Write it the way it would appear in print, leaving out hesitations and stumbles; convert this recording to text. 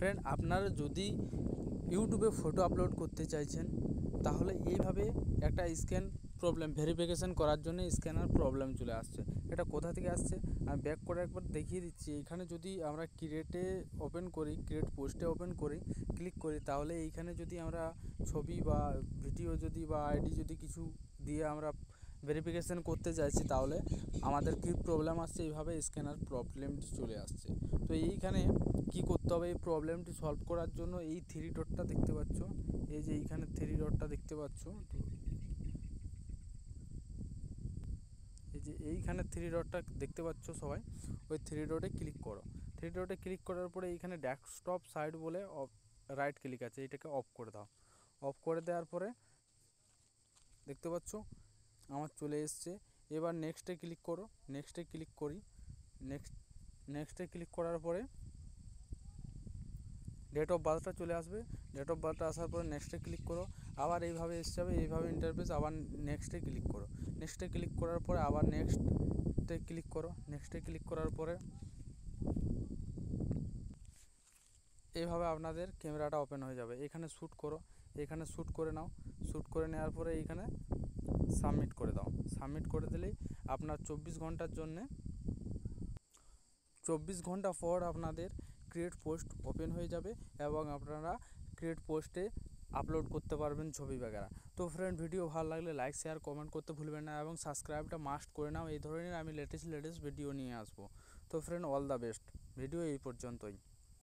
Friend, আপনারা যদি ইউটিউবে ফটো আপলোড করতে চাইছেন তাহলে এইভাবে একটা প্রবলেম ভেরিফিকেশান করার জন্য স্ক্যানার প্রবলেম চলে আসছে। এটা কোথা থেকে আসছে আমি ব্যাক করে একবার দেখিয়ে দিচ্ছি। এখানে যদি আমরা ক্রিয়েটে ওপেন করি, ক্রিয়েট পোস্টে ওপেন করি, ক্লিক করি, তাহলে এইখানে যদি আমরা ছবি বা ভিডিও যদি বা আইডি যদি কিছু দিয়ে আমরা ভেরিফিকেশান করতে চাইছি তাহলে আমাদের কী প্রবলেম আসছে, এইভাবে স্ক্যানার প্রবলেমটি চলে আসছে। তো এইখানে কি করতে হবে, এই প্রবলেমটি সলভ করার জন্য এই থ্রি ডটটা দেখতে পাচ্ছ, এই যে এইখানে থ্রি ডটটা দেখতে পাচ্ছ, তো এই যে এইখানে থ্রি ডটটা দেখতে পাচ্ছ সবাই, ওই থ্রি ডটে ক্লিক করো। থ্রি ডটে ক্লিক করার পরে এইখানে ডেস্কটপ সাইড বলে রাইট ক্লিক আছে, এটাকে অফ করে দাও। অফ করে দেওয়ার পরে দেখতে পাচ্ছ আমার চলে এসছে। এবার নেক্সটে ক্লিক করো, নেক্সটে ক্লিক করি, নেক্সটে ক্লিক করার পরে ডেট অফ বার্থটা চলে আসবে। ডেট অফ বার্থটা আসার পরে নেক্সটে ক্লিক করো, আবার এইভাবে এসে যাবে, এইভাবে ইন্টারফেস। আবার নেক্সটে ক্লিক করো, নেক্সটে ক্লিক করার পরে আবার নেক্সটে ক্লিক করো, নেক্সটে ক্লিক করার পরে এইভাবে আপনাদের ক্যামেরাটা ওপেন হয়ে যাবে। এখানে শ্যুট করো, এখানে শ্যুট করে নাও। শ্যুট করে নেওয়ার পরে এইখানে সাবমিট করে দাও। সাবমিট করে দিলেই আপনার 24 ঘন্টা পর আপনাদের ক্রিয়েট পোস্ট ওপেন হয়ে যাবে এবং আপনারা ক্রিয়েট পোস্টে আপলোড করতে পারবেন ছবি বগেরা। তো ফ্রেন্ড, ভিডিও ভালো লাগলে লাইক শেয়ার কমেন্ট করতে ভুলবেন না এবং সাবস্ক্রাইবটা মাস্ট করে নাও। এই ধরনের আমি লেটেস্ট ভিডিও নিয়ে আসবো। তো friend, all the best. Video এই পর্যন্তই।